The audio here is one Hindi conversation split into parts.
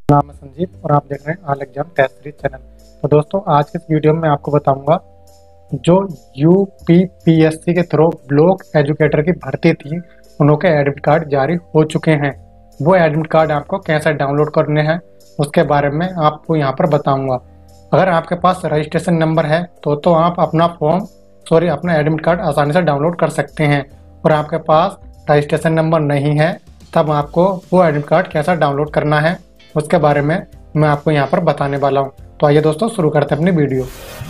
नाम है संजीव और आप देख रहे हैं all exam test series channel. तो दोस्तों आज के इस वीडियो में मैं आपको बताऊंगा जो यूपीपीएससी के थ्रू ब्लॉक एजुकेटर की भर्ती थी उनके एडमिट कार्ड जारी हो चुके हैं। वो एडमिट कार्ड आपको कैसे डाउनलोड करने हैं उसके बारे में आपको यहाँ पर बताऊंगा। अगर आपके पास रजिस्ट्रेशन नंबर है तो आप अपना एडमिट कार्ड आसानी से डाउनलोड कर सकते हैं, और आपके पास रजिस्ट्रेशन नंबर नहीं है तब आपको वो एडमिट कार्ड कैसा डाउनलोड करना है उसके बारे में मैं आपको यहाँ पर बताने वाला हूँ। तो आइए दोस्तों शुरू करते हैं अपनी वीडियो।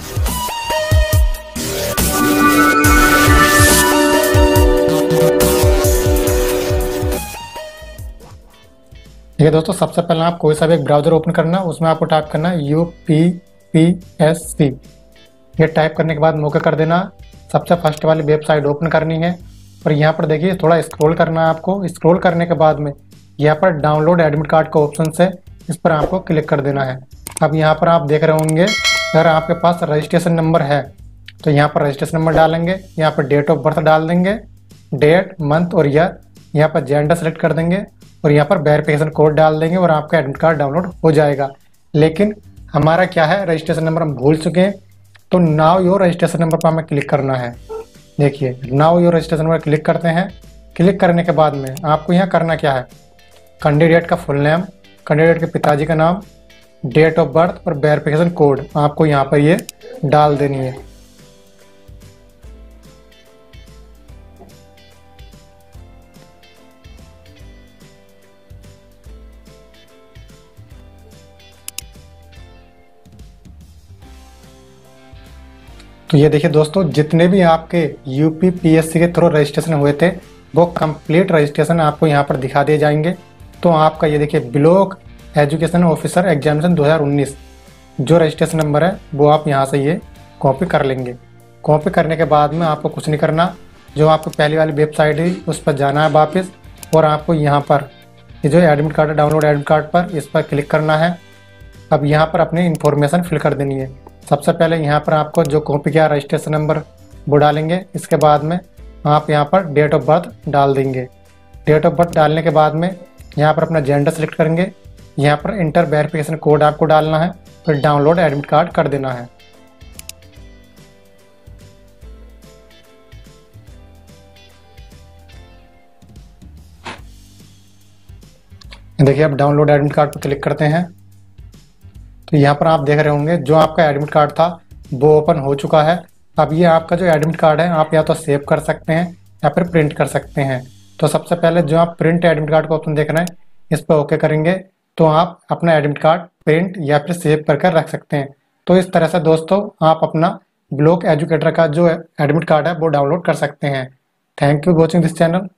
देखिए दोस्तों, सबसे पहले आप कोई सा भी एक ब्राउजर ओपन करना, उसमें आपको टाइप करना यूपीपीएससी। ये टाइप करने के बाद मौका कर देना, सबसे फर्स्ट वाली वेबसाइट ओपन करनी है और यहाँ पर देखिए थोड़ा स्क्रॉल करना है आपको। स्क्रॉल करने के बाद में यहाँ पर डाउनलोड एडमिट कार्ड का ऑप्शन है, इस पर आपको क्लिक कर देना है। अब यहाँ पर आप देख रहे होंगे अगर आपके पास रजिस्ट्रेशन नंबर है तो यहाँ पर रजिस्ट्रेशन नंबर डालेंगे, यहाँ पर डेट ऑफ बर्थ डाल देंगे, डेट मंथ और ईयर, यहाँ पर जेंडर सेलेक्ट कर देंगे और यहाँ पर वेरिफिकेशन कोड डाल देंगे और आपका एडमिट कार्ड डाउनलोड हो जाएगा। लेकिन हमारा क्या है, रजिस्ट्रेशन नंबर हम भूल चुके हैं, तो नाउ योर रजिस्ट्रेशन नंबर पर हमें क्लिक करना है। देखिए now your registration number click करते हैं। क्लिक करने के बाद में आपको यहाँ करना क्या है, कैंडिडेट का फुल नेम, कैंडिडेट के पिताजी का नाम, डेट ऑफ बर्थ और वेरिफिकेशन कोड आपको यहाँ पर ये डाल देनी है। तो ये देखिए दोस्तों, जितने भी आपके यूपीपीएससी के थ्रू रजिस्ट्रेशन हुए थे वो कंप्लीट रजिस्ट्रेशन आपको यहाँ पर दिखा दिए जाएंगे। तो आपका ये देखिए ब्लॉक एजुकेशन ऑफिसर एग्जामिनेशन 2019 जो रजिस्ट्रेशन नंबर है वो आप यहाँ से ये कॉपी कर लेंगे। कॉपी करने के बाद में आपको कुछ नहीं करना, जो आपको पहली वाली वेबसाइट है उस पर जाना है वापस, और आपको यहाँ पर ये जो एडमिट कार्ड है डाउनलोड एडमिट कार्ड पर इस पर क्लिक करना है। अब यहाँ पर अपनी इन्फॉर्मेशन फिल कर देनी है। सबसे पहले यहाँ पर आपको जो कॉपी किया रजिस्ट्रेशन नंबर वो डालेंगे, इसके बाद में आप यहाँ पर डेट ऑफ बर्थ डाल देंगे। डेट ऑफ बर्थ डालने के बाद में यहाँ पर अपना जेंडर सेलेक्ट करेंगे, यहाँ पर इंटर वेरिफिकेशन कोड आपको डालना है, फिर डाउनलोड एडमिट कार्ड कर देना है। देखिए अब डाउनलोड एडमिट कार्ड पर क्लिक करते हैं तो यहाँ पर आप देख रहे होंगे जो आपका एडमिट कार्ड था वो ओपन हो चुका है। अब ये आपका जो एडमिट कार्ड है आप या तो सेव कर सकते हैं या फिर प्रिंट कर सकते हैं। तो सबसे पहले जो आप प्रिंट एडमिट कार्ड का ऑप्शन देख रहे हैं इस पर ओके करेंगे तो आप अपना एडमिट कार्ड प्रिंट या फिर सेव करके रख सकते हैं। तो इस तरह से दोस्तों आप अपना ब्लॉक एजुकेटर का जो एडमिट कार्ड है वो डाउनलोड कर सकते हैं। Thank you watching this channel.